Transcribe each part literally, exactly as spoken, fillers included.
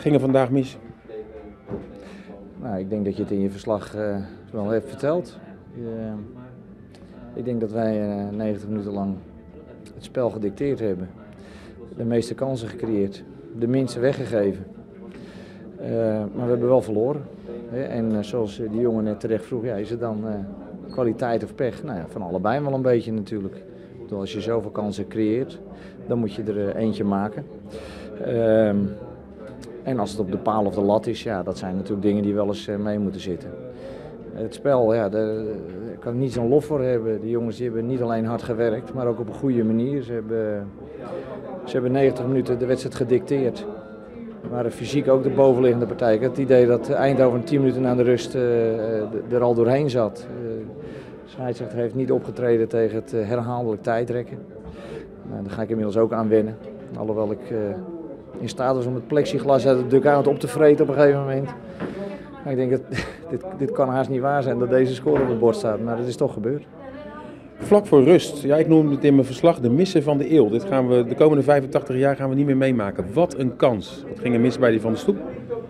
ging er vandaag mis? Nou, ik denk dat je het in je verslag uh, wel hebt verteld. Uh, ik denk dat wij uh, negentig minuten lang het spel gedicteerd hebben. De meeste kansen gecreëerd. De minste weggegeven. Uh, maar we hebben wel verloren. Hè? En uh, zoals die jongen net terecht vroeg, ja, is het dan uh, kwaliteit of pech? Nou ja, van allebei wel een beetje natuurlijk. Bedoel, als je zoveel kansen creëert, dan moet je er uh, eentje maken. Uh, en als het op de paal of de lat is, ja, dat zijn natuurlijk dingen die wel eens uh, mee moeten zitten. Het spel, ja, daar kan ik niet zo'n lof voor hebben. Die jongens die hebben niet alleen hard gewerkt, maar ook op een goede manier. Ze hebben, ze hebben negentig minuten de wedstrijd gedicteerd. Maar fysiek ook de bovenliggende partij. Ik had het idee dat Eindhoven tien minuten na de rust uh, er al doorheen zat. Uh, de scheidsrechter heeft niet opgetreden tegen het uh, herhaaldelijk tijdrekken. Nou, daar ga ik inmiddels ook aan wennen. Alhoewel ik uh, in staat was om het plexiglas uit de dugout op te vreten op een gegeven moment. Maar ik denk dat dit, dit kan haast niet waar zijn dat deze score op het bord staat. Maar dat is toch gebeurd. Vlak voor rust, ja, ik noem het in mijn verslag de missen van de eeuw. Dit gaan we de komende vijfentachtig jaar gaan we niet meer meemaken. Wat een kans. Wat ging er mis bij die Van der Stoep?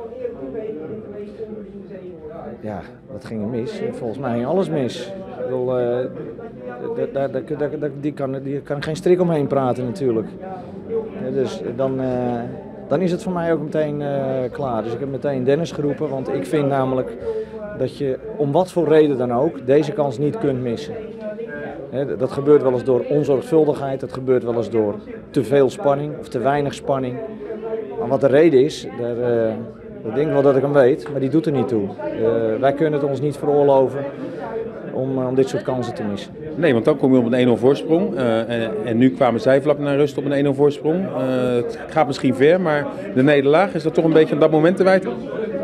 Ja, wat ging er mis? Volgens mij ging alles mis. Ik bedoel, uh, daar, daar, daar, daar, die, kan, die kan geen strik omheen praten natuurlijk. Ja, dus dan, uh, dan is het voor mij ook meteen uh, klaar. Dus ik heb meteen Dennis geroepen, want ik vind namelijk dat je om wat voor reden dan ook deze kans niet kunt missen. He, dat gebeurt wel eens door onzorgvuldigheid, dat gebeurt wel eens door te veel spanning of te weinig spanning. Maar wat de reden is, daar, uh, ik denk wel dat ik hem weet, maar die doet er niet toe. Uh, wij kunnen het ons niet veroorloven om, uh, om dit soort kansen te missen. Nee, want dan kom je op een één nul voorsprong uh, en, en nu kwamen zij vlak naar rust op een één nul voorsprong. Uh, het gaat misschien ver, maar de nederlaag, is dat toch een beetje aan dat moment te wijten?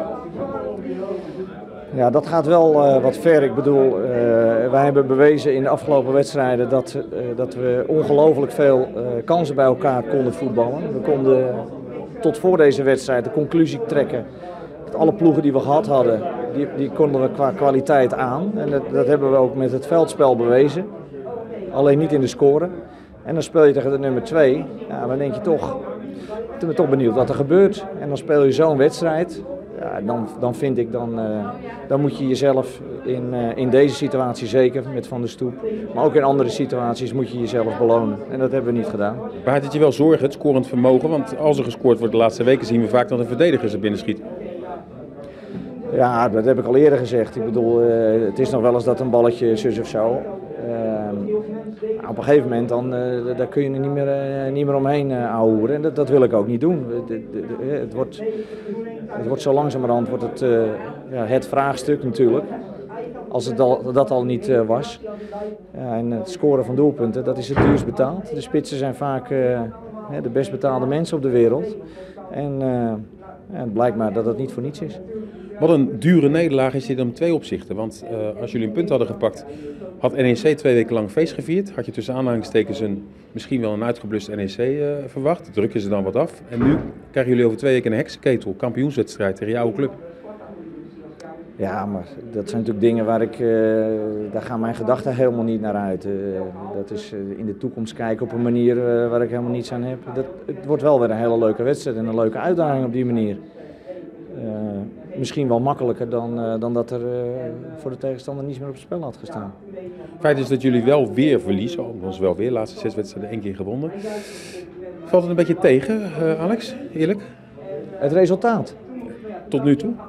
Ja, dat gaat wel uh, wat ver. Ik bedoel, uh, wij hebben bewezen in de afgelopen wedstrijden dat, uh, dat we ongelooflijk veel uh, kansen bij elkaar konden voetballen. We konden tot voor deze wedstrijd de conclusie trekken dat alle ploegen die we gehad hadden, die, die konden we qua kwaliteit aan. En dat, dat hebben we ook met het veldspel bewezen. Alleen niet in de score. En dan speel je tegen de nummer twee. Ja, dan denk je toch, ik ben toch benieuwd wat er gebeurt. En dan speel je zo'n wedstrijd. Ja, dan, dan vind ik, dan, uh, dan moet je jezelf in, uh, in deze situatie zeker, met Van der Stoep, maar ook in andere situaties moet je jezelf belonen. En dat hebben we niet gedaan. Maar had het je wel zorgen, het scorend vermogen? Want als er gescoord wordt de laatste weken zien we vaak dat een verdediger ze binnenschiet. Ja, dat heb ik al eerder gezegd. Ik bedoel, uh, het is nog wel eens dat een balletje zus of zo. Uh, op een gegeven moment dan, uh, daar kun je er niet meer, uh, niet meer omheen uh, ouwehoeren. En dat, dat wil ik ook niet doen. De, de, de, het, wordt, het wordt zo langzamerhand wordt het, uh, ja, het vraagstuk natuurlijk. Als het al, dat al niet uh, was. Ja, en het scoren van doelpunten, dat is het duurst betaald. De spitsen zijn vaak uh, de best betaalde mensen op de wereld. En uh, ja, het blijkt maar dat het niet voor niets is. Wat een dure nederlaag is dit om twee opzichten. Want uh, als jullie een punt hadden gepakt, had N E C twee weken lang feest gevierd. Had je tussen aanhalingstekens een, misschien wel een uitgeblust N E C uh, verwacht. Drukken ze dan wat af. En nu krijgen jullie over twee weken een heksenketel, kampioenswedstrijd tegen je oude club. Ja, maar dat zijn natuurlijk dingen waar ik, uh, daar gaan mijn gedachten helemaal niet naar uit. Uh, dat is uh, in de toekomst kijken op een manier uh, waar ik helemaal niets aan heb. Dat, het wordt wel weer een hele leuke wedstrijd en een leuke uitdaging op die manier. Uh, misschien wel makkelijker dan, uh, dan dat er uh, voor de tegenstander niets meer op het spel had gestaan. Het feit is dat jullie wel weer verliezen, althans wel weer, de laatste zes wedstrijden één keer gewonnen. Valt het een beetje tegen, uh, Alex, eerlijk? Het resultaat? Tot nu toe?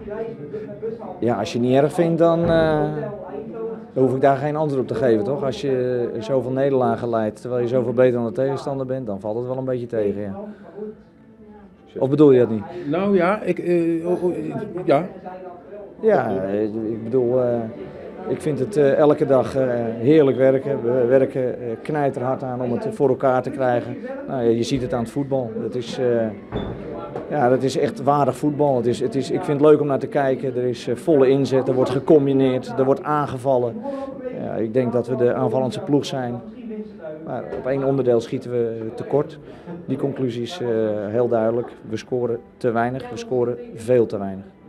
Ja, als je het niet erg vindt, dan, uh, dan hoef ik daar geen antwoord op te geven, toch? Als je zoveel nederlagen leidt, terwijl je zoveel beter dan de tegenstander bent, dan valt het wel een beetje tegen, ja. Of bedoel je dat niet? Nou ja, ik, uh, oh, oh, ja. Ja, ik bedoel, uh, ik vind het uh, elke dag uh, heerlijk werken. We werken uh, knijterhard aan om het voor elkaar te krijgen. Nou, je ziet het aan het voetbal. Het is, uh, ja, dat is echt waardig voetbal. Het is, het is, ik vind het leuk om naar te kijken. Er is uh, volle inzet, er wordt gecombineerd, er wordt aangevallen. Ja, ik denk dat we de aanvallendste ploeg zijn. Maar op één onderdeel schieten we tekort. Die conclusie is uh, heel duidelijk. We scoren te weinig, we scoren veel te weinig.